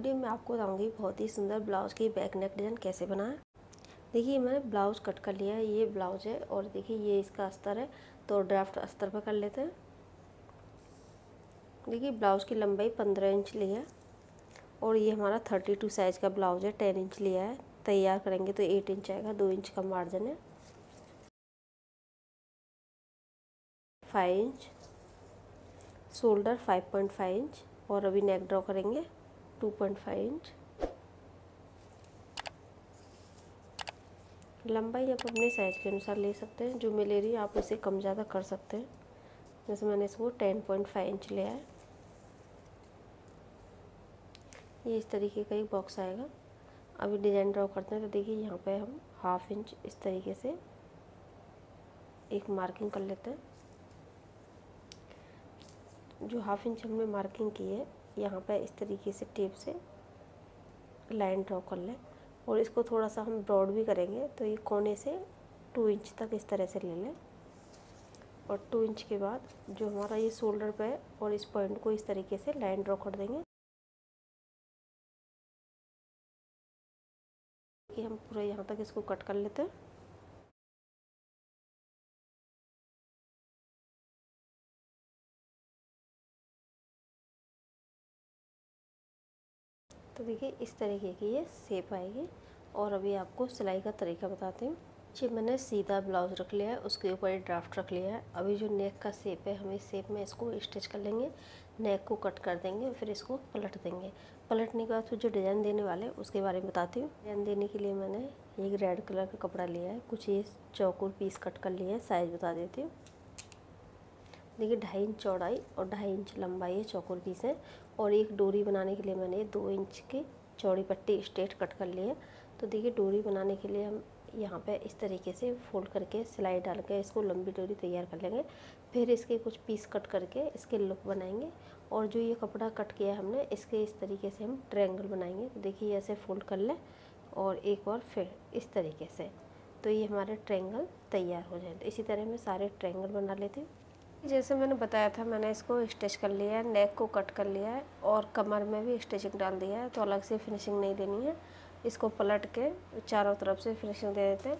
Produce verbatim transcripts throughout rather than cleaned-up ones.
Video में आपको बताऊंगी बहुत ही सुंदर ब्लाउज की बैक नेक डिज़ाइन कैसे बनाएं। देखिए मैंने ब्लाउज कट कर लिया है, ये ब्लाउज है और देखिए ये इसका अस्तर है, तो ड्राफ्ट अस्तर पर कर लेते हैं। देखिए ब्लाउज की लंबाई पंद्रह इंच ली है और ये हमारा थर्टी टू साइज़ का ब्लाउज है, टेन इंच लिया है। तैयार करेंगे तो एट इंच आएगा, दो इंच का मार्जिन है। Five inch shoulder, five point five inch और अभी नेक ड्रॉ करेंगे टू पॉइंट फाइव इंच। लंबाई आप अपने साइज़ के अनुसार ले सकते हैं, जो मैं ले रही हूँ आप उसे कम ज़्यादा कर सकते हैं। जैसे मैंने इसको टेन पॉइंट फाइव इंच लिया है। ये इस तरीके का एक बॉक्स आएगा। अभी डिज़ाइन ड्रॉ करते हैं, तो देखिए यहाँ पे हम हाफ इंच इस तरीके से एक मार्किंग कर लेते हैं। जो हाफ इंच हमने मार्किंग की है यहाँ पे इस तरीके से टेप से लाइन ड्रॉ कर लें और इसको थोड़ा सा हम ब्रॉड भी करेंगे, तो ये कोने से टू इंच तक इस तरह से ले लें और टू इंच के बाद जो हमारा ये शोल्डर पे है और इस पॉइंट को इस तरीके से लाइन ड्रॉ कर देंगे कि हम पूरा यहाँ तक इसको कट कर लेते हैं। तो देखिए इस तरीके की ये शेप आएगी। और अभी आपको सिलाई का तरीका बताती हूँ। जी मैंने सीधा ब्लाउज रख लिया है, उसके ऊपर एक ड्राफ्ट रख लिया है। अभी जो नेक का शेप है हम इस शेप में इसको स्टिच कर लेंगे, नेक को कट कर देंगे, फिर इसको पलट देंगे। पलटने के बाद फिर जो डिज़ाइन देने वाले हैं उसके बारे में बताती हूँ। डिज़ाइन देने के लिए मैंने एक रेड कलर का कपड़ा लिया है, कुछ ये चौकोर पीस कट कर लिए हैं। साइज़ बता देती हूँ। देखिए ढाई इंच चौड़ाई और ढाई इंच लंबाई है, चौकोर पीस है। और एक डोरी बनाने के लिए मैंने दो इंच की चौड़ी पट्टी स्ट्रेट कट कर ली है। तो देखिए डोरी बनाने के लिए हम यहाँ पे इस तरीके से फोल्ड करके सिलाई डाल के इसको लंबी डोरी तैयार कर लेंगे। फिर इसके कुछ पीस कट करके इसके लुक बनाएंगे और जो ये कपड़ा कट किया हमने इसके इस तरीके से हम ट्रायंगल बनाएंगे। तो देखिए ऐसे फोल्ड कर लें और एक बार फिर इस तरीके से, तो ये हमारे ट्रायंगल तैयार हो जाए। तो इसी तरह मैं सारे ट्रायंगल बना लेती हूँ। जैसे मैंने बताया था मैंने इसको स्टिच कर लिया है, नेक को कट कर लिया है और कमर में भी स्टिचिंग डाल दिया है, तो अलग से फिनिशिंग नहीं देनी है। इसको पलट के चारों तरफ से फिनिशिंग दे देते हैं।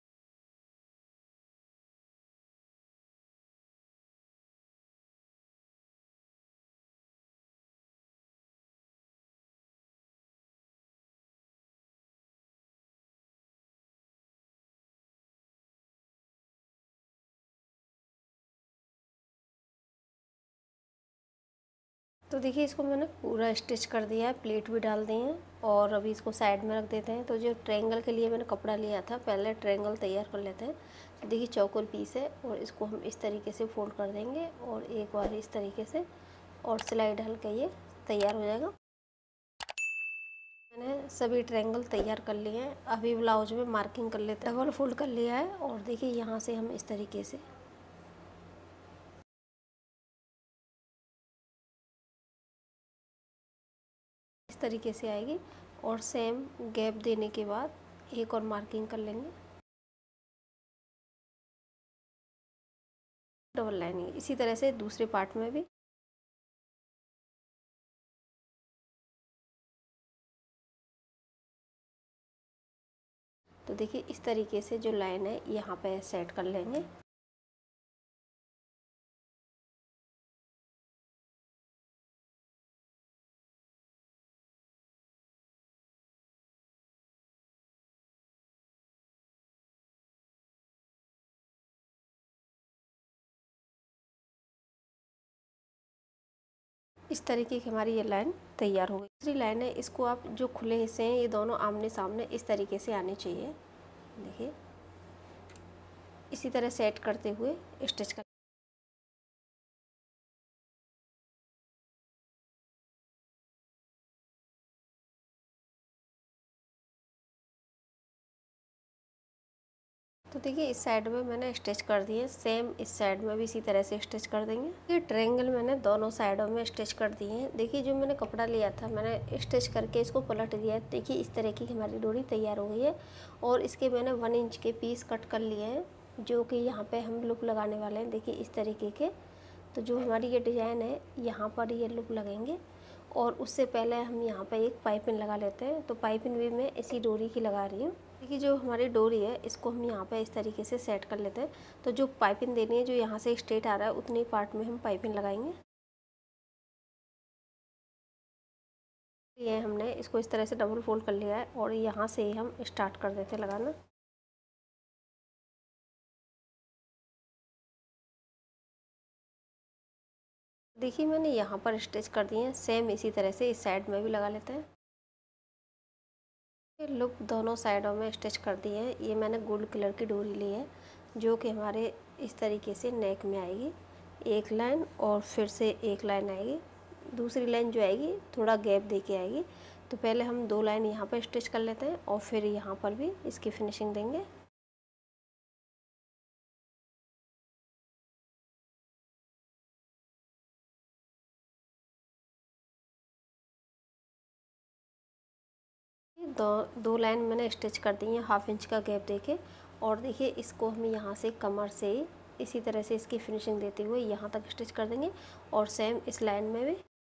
तो देखिए इसको मैंने पूरा स्टिच कर दिया है, प्लेट भी डाल दी है और अभी इसको साइड में रख देते हैं। तो जो ट्रायंगल के लिए मैंने कपड़ा लिया था, पहले ट्रायंगल तैयार कर लेते हैं। तो देखिए चौकोर पीस है और इसको हम इस तरीके से फोल्ड कर देंगे और एक बार इस तरीके से और सिलाई डाल के ये तैयार हो जाएगा। मैंने सभी ट्रायंगल तैयार कर लिए हैं। अभी ब्लाउज में मार्किंग कर लेते हैं। डबल फोल्ड कर लिया है और देखिए यहाँ से हम इस तरीके से इस तरीके से आएगी और सेम गैप देने के बाद एक और मार्किंग कर लेंगे, डबल लाइनिंग। इसी तरह से दूसरे पार्ट में भी तो देखिए इस तरीके से जो लाइन है यहाँ पे सेट कर लेंगे। इस तरीके की हमारी ये लाइन तैयार हो गई। दूसरी लाइन है, इसको आप जो खुले हिस्से हैं ये दोनों आमने सामने इस तरीके से आने चाहिए। देखिए इसी तरह सेट करते हुए स्टिच कर। तो देखिए इस साइड में मैंने स्टिच कर दिए, सेम इस साइड में भी इसी तरह से स्टिच कर देंगे। ये ट्रायंगल मैंने दोनों साइडों में स्टिच कर दिए हैं। देखिए जो मैंने कपड़ा लिया था मैंने स्टिच करके इसको पलट दिया है। देखिए इस तरह की हमारी डोरी तैयार हो गई है और इसके मैंने वन इंच के पीस कट कर लिए हैं, जो कि यहाँ पे हम लुक लगाने वाले हैं। देखिए इस तरीके के, तो जो हमारी ये डिज़ाइन है यहाँ पर ये लुक लगेंगे और उससे पहले हम यहाँ पे एक पाइपिंग लगा लेते हैं। तो पाइपिंग भी मैं इसी डोरी की लगा रही हूँ। देखिए जो हमारी डोरी है इसको हम यहाँ पे इस तरीके से सेट कर लेते हैं। तो जो पाइपिंग देनी है, जो यहाँ से स्ट्रेट आ रहा है उतनी पार्ट में हम पाइपिंग लगाएंगे। ये हमने इसको इस तरह से डबल फोल्ड कर लिया है और यहाँ से ही हम स्टार्ट कर देते हैं लगाना। देखिए मैंने यहाँ पर स्टिच कर दिए हैं। सेम इसी तरह से इस साइड में भी लगा लेते हैं। ये लुक दोनों साइडों में स्टिच कर दिए हैं। ये मैंने गोल्ड कलर की डोरी ली है जो कि हमारे इस तरीके से नेक में आएगी एक लाइन, और फिर से एक लाइन आएगी। दूसरी लाइन जो आएगी थोड़ा गैप दे के आएगी। तो पहले हम दो लाइन यहाँ पर स्टिच कर लेते हैं और फिर यहाँ पर भी इसकी फिनिशिंग देंगे। दो दो लाइन मैंने स्टिच कर दी है हाफ इंच का गैप देके। और देखिए इसको हम यहाँ से कमर से इसी तरह से इसकी फिनिशिंग देते हुए यहाँ तक स्टिच कर देंगे और सेम इस लाइन में भी।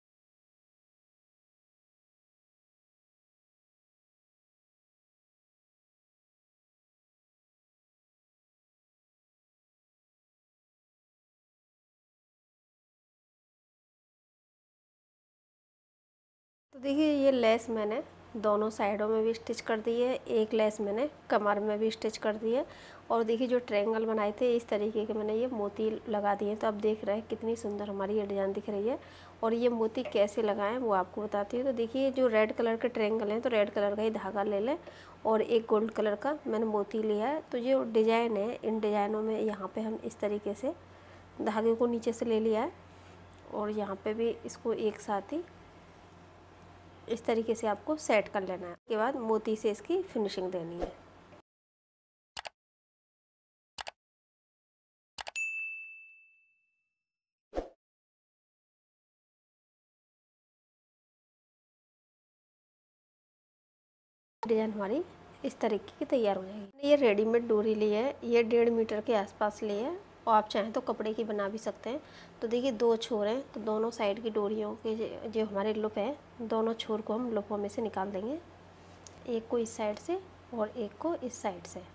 तो देखिए ये लेस मैंने दोनों साइडों में भी स्टिच कर दी है, एक लेस मैंने कमर में भी स्टिच कर दी है। और देखिए जो ट्रायंगल बनाए थे इस तरीके के मैंने ये मोती लगा दिए। तो आप देख रहे हैं कितनी सुंदर हमारी ये डिज़ाइन दिख रही है। और ये मोती कैसे लगाएं वो आपको बताती हूँ। तो देखिए जो रेड कलर के ट्रायंगल हैं तो रेड कलर का ही धागा ले लें और एक गोल्ड कलर का मैंने मोती लिया है। तो जो डिज़ाइन है इन डिज़ाइनों में यहाँ पर हम इस तरीके से धागे को नीचे से ले लिया है और यहाँ पर भी इसको एक साथ ही इस तरीके से आपको सेट कर लेना है। उसके बाद मोती से इसकी फिनिशिंग देनी है। डिजाइन हमारी इस तरीके की तैयार हो जाएगी। ये रेडीमेड डोरी ली है, ये डेढ़ मीटर के आसपास ली है और आप चाहें तो कपड़े की बना भी सकते हैं। तो देखिए दो छोर हैं तो दोनों साइड की डोरियों के जो हमारे लुप है दोनों छोर को हम लुपों में से निकाल देंगे, एक को इस साइड से और एक को इस साइड से।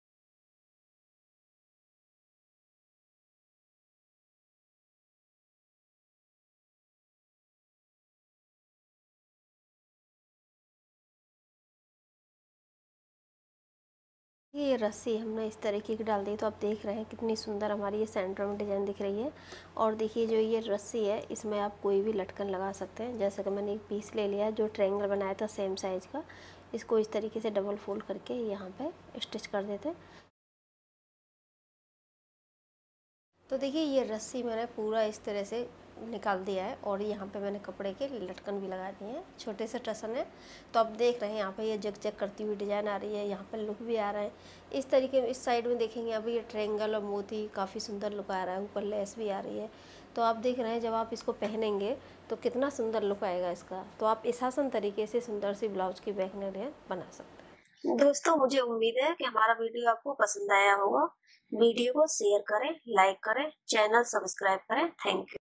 ये रस्सी हमने इस तरीके की डाल दी। तो आप देख रहे हैं कितनी सुंदर हमारी ये सेंटर में डिज़ाइन दिख रही है। और देखिए जो ये रस्सी है इसमें आप कोई भी लटकन लगा सकते हैं। जैसे कि मैंने एक पीस ले लिया जो ट्रायंगल बनाया था सेम साइज़ का, इसको इस तरीके से डबल फोल्ड करके यहाँ पे स्टिच कर देते हैं। तो देखिए ये रस्सी मैंने पूरा इस तरह से निकाल दिया है और यहाँ पे मैंने कपड़े के लटकन भी लगा दिए हैं, छोटे से टसन है। तो आप देख रहे हैं यहाँ पे ये जग जग करती हुई डिज़ाइन आ रही है, यहाँ पे लुक भी आ रहा है इस तरीके। इस साइड में देखेंगे अभी ये ट्रायंगल और मोती काफ़ी सुंदर लुक आ रहा है, ऊपर लेस भी आ रही है। तो आप देख रहे हैं जब आप इसको पहनेंगे तो कितना सुंदर लुक आएगा इसका। तो आप इस आसान तरीके से सुंदर सी ब्लाउज की बैक नेक डिज़ाइन बना सकते हैं। दोस्तों मुझे उम्मीद है कि हमारा वीडियो आपको पसंद आया होगा। वीडियो को शेयर करें, लाइक करें, चैनल सब्सक्राइब करें। Thank you.